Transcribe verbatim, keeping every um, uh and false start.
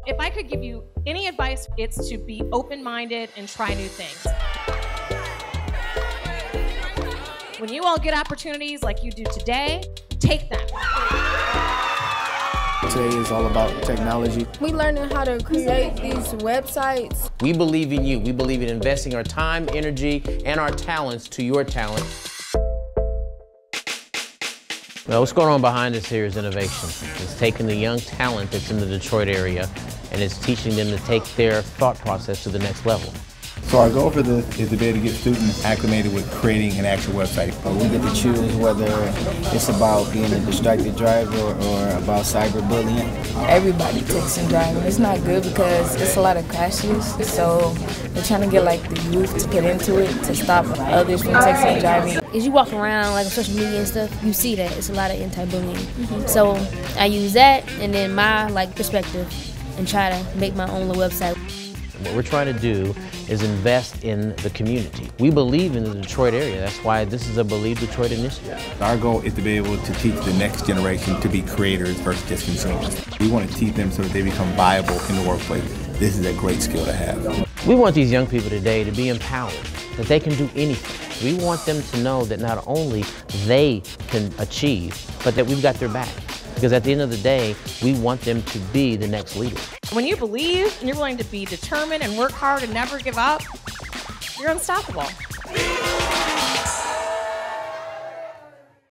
If I could give you any advice, it's to be open-minded and try new things. When you all get opportunities like you do today, take them. Today is all about technology. We learning how to create these websites. We believe in you. We believe in investing our time, energy, and our talents to your talent. Well, what's going on behind us here is innovation. It's taking the young talent that's in the Detroit area and it's teaching them to take their thought process to the next level. So our goal for this is to be able to get students acclimated with creating an actual website. We get to choose whether it's about being a distracted driver or about cyberbullying. Everybody takes some driving. It's not good because it's a lot of crashes. So we're trying to get like the youth to get into it to stop others from texting driving. As you walk around like on social media and stuff, you see that it's a lot of anti-bullying. Mm-hmm. So I use that and then my like perspective and try to make my own little website. What we're trying to do is invest in the community. We believe in the Detroit area. That's why this is a Believe Detroit initiative. Our goal is to be able to teach the next generation to be creators versus just consumers. We want to teach them so that they become viable in the workplace. This is a great skill to have. We want these young people today to be empowered, that they can do anything. We want them to know that not only they can achieve, but that we've got their back. Because at the end of the day, we want them to be the next leader. When you believe and you're willing to be determined and work hard and never give up, you're unstoppable.